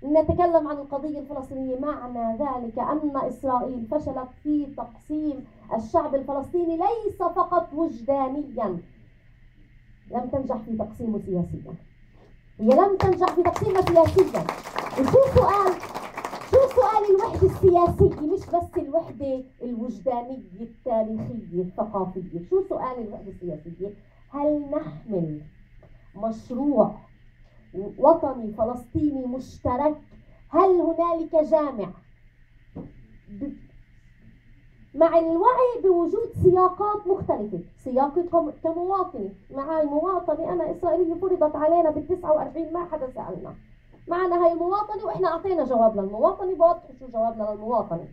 نتكلم عن القضية الفلسطينية معنى ذلك أن إسرائيل فشلت في تقسيم الشعب الفلسطيني ليس فقط وجدانيا، لم تنجح في تقسيمه سياسيا. هي لم تنجح في تقسيمه سياسيا. شو سؤال الوحدة السياسية، مش بس الوحدة الوجدانية التاريخية الثقافية. شو سؤال الوحدة السياسية؟ هل نحمل مشروع وطني فلسطيني مشترك؟ هل هنالك جامع مع الوعي بوجود سياقات مختلفة؟ سياقي كمواطني، معي مواطنة أنا إسرائيلية فرضت علينا بال49 ما حدا سألنا، معنا هاي المواطنة وإحنا أعطينا جواب للمواطنة، بوضح شو جوابنا للمواطنة.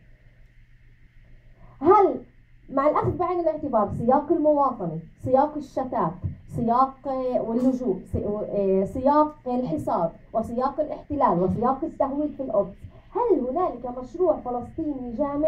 هل مع الأخذ بعين الاعتبار سياق المواطنة، سياق الشتات، سياق واللجوء، سياق الحصار، وسياق الاحتلال، وسياق التهويد في القدس، هل هنالك مشروع فلسطيني جامع؟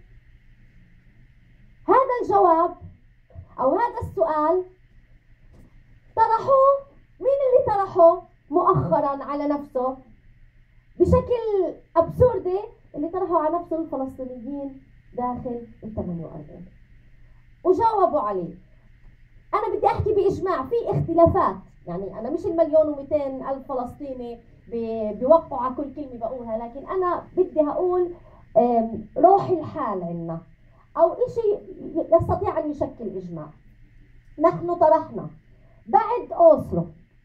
هذا الجواب أو هذا السؤال طرحوه مين اللي طرحه مؤخرا على نفسه بشكل أبسوردي؟ اللي طرحوا على نفسه الفلسطينيين داخل ال48 وجاوبوا عليه. أنا بدي أحكي بإجماع، في اختلافات، يعني أنا مش 1,200,000 فلسطيني بيوقعوا على كل كلمة بقولها، لكن أنا بدي أقول روح الحال عنا أو إشي يستطيع أن يشكل إجماع. نحن طرحنا بعد أوسلو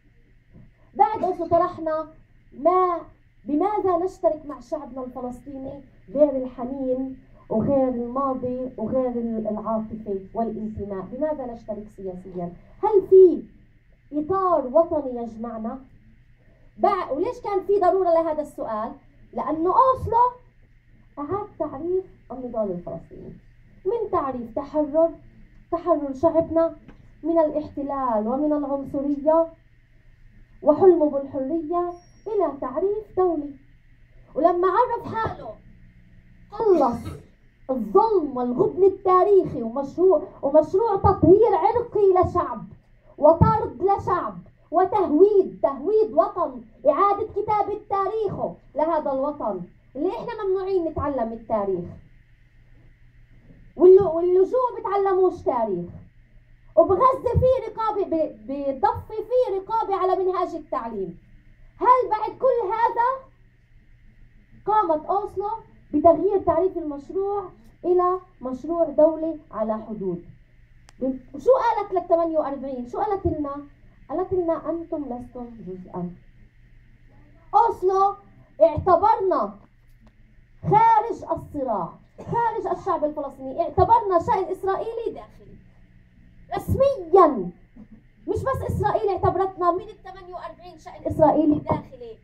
طرحنا بماذا نشترك مع شعبنا الفلسطيني غير الحنين وغير الماضي وغير العاطفة والانتماء؟ بماذا نشترك سياسيا؟ هل في إطار وطني يجمعنا؟ وليش كان في ضرورة لهذا السؤال؟ لأنه أوسلو أعاد تعريف النضال الفلسطيني من تعريف تحرر شعبنا من الاحتلال ومن العنصرية وحلمه بالحرية إلى تعريف دولي. ولما عرف حاله خلص الظلم والغبن التاريخي ومشروع تطهير عرقي لشعب وطرد لشعب وتهويد وطن، إعادة كتابة تاريخه لهذا الوطن اللي إحنا ممنوعين نتعلم التاريخ، واللجوء بتعلموش تاريخ، وبغزة في رقابة، بضفة في رقابة على منهاج التعليم. هل بعد كل هذا قامت أوسلو بتغيير تعريف المشروع إلى مشروع دولي على حدود؟ شو قالت لل48؟ شو قالت لنا؟ قالت لنا أنتم لستم جزءا. أوسلو اعتبرنا خارج الصراع، خارج الشعب الفلسطيني، اعتبرنا شأن إسرائيلي داخلي رسميا. مش بس إسرائيل اعتبرتنا من ال48 شأن إسرائيلي داخلي،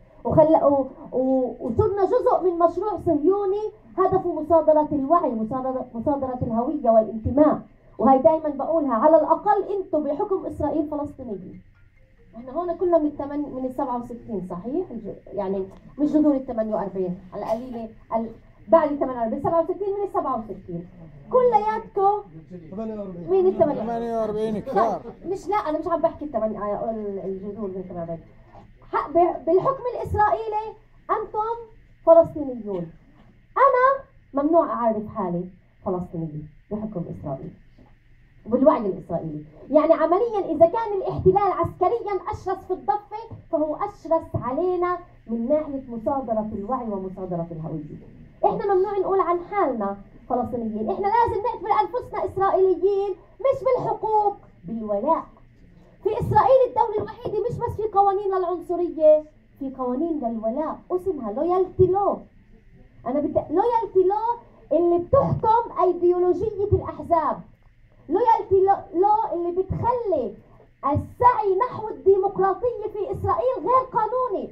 وصرنا جزء من مشروع صهيوني هدفه مصادرة الوعي، مصادرة الهوية والانتماء. وهي دائما بقولها، على الأقل أنتم بحكم إسرائيل فلسطينيين. احنا هون كلنا من ال67 صحيح؟ يعني مش جذور ال48 على القليلة بعد ال 48 67 من ال67 كلياتكم من ال 48 كثار. مش لا أنا مش عم بحكي الجذور من 48. بالحكم الإسرائيلي أنتم فلسطينيون. أنا ممنوع أعرف حالي فلسطينية بحكم إسرائيل وبالوعي الإسرائيلي. يعني عمليا إذا كان الاحتلال عسكريا أشرس في الضفة، فهو أشرس علينا من ناحية مصادرة الوعي ومصادرة الهوية. إحنا ممنوع نقول عن حالنا فلسطينيين، إحنا لازم نعتبر أنفسنا إسرائيليين، مش بالحقوق، بالولاء. في إسرائيل الدولة الوحيدة مش بس في قوانين للعنصرية، في قوانين للولاء اسمها لويالتي لو. أنا بدي لويالتي لو اللي بتحكم أيديولوجية الأحزاب، لويالتي لو اللي بتخلي السعي نحو الديمقراطية في إسرائيل غير قانوني.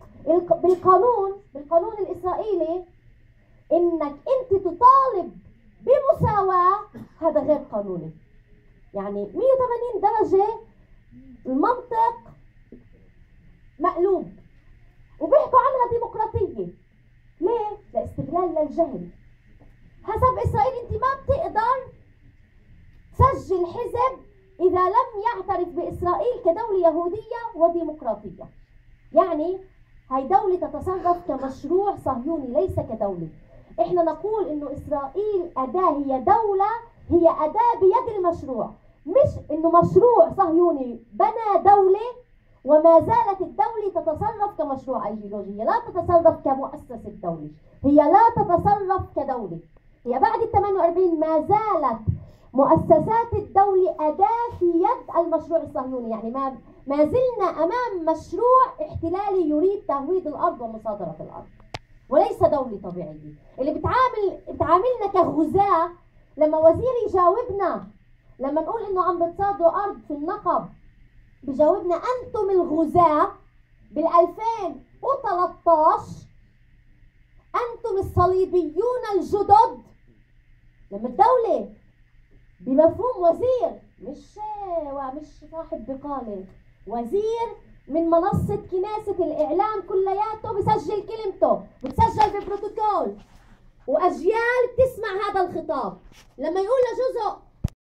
بالقانون الإسرائيلي إنك أنت تطالب بمساواة، هذا غير قانوني. يعني 180 درجة المنطق مقلوب، وبيحكوا عنها ديمقراطية. ليه؟ لاستغلال للجهل. حسب إسرائيل أنت ما بتقدر تسجل حزب إذا لم يعترف بإسرائيل كدولة يهودية وديمقراطية. يعني هاي دولة تتصرف كمشروع صهيوني ليس كدولة. احنا نقول انه اسرائيل اداة، هي دولة، هي اداة بيد المشروع، مش انه مشروع صهيوني بنى دولة وما زالت الدولة تتصرف كمشروع ايديولوجي. هي لا تتصرف كمؤسسة دولة، هي لا تتصرف كدولة. هي بعد ال 48 ما زالت مؤسسات الدولة أداة في يد المشروع الصهيوني. يعني ما زلنا أمام مشروع احتلالي يريد تهويد الأرض ومصادرة الأرض، وليس دولة طبيعية. اللي بتعاملنا كغزاة. لما وزير يجاوبنا، لما نقول إنه عم بتصادروا أرض في النقب، بجاوبنا أنتم الغزاة بال 2013، أنتم الصليبيون الجدد. لما الدولة بمفهوم وزير، مش صاحب بقالة، وزير من منصة كناسة الإعلام كلياته بسجل كلمته، بتسجل ببروتوكول، وأجيال بتسمع هذا الخطاب. لما يقول لجزء